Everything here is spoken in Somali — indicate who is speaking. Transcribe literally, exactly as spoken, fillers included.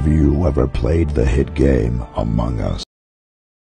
Speaker 1: of you ever played the hit game Among Us?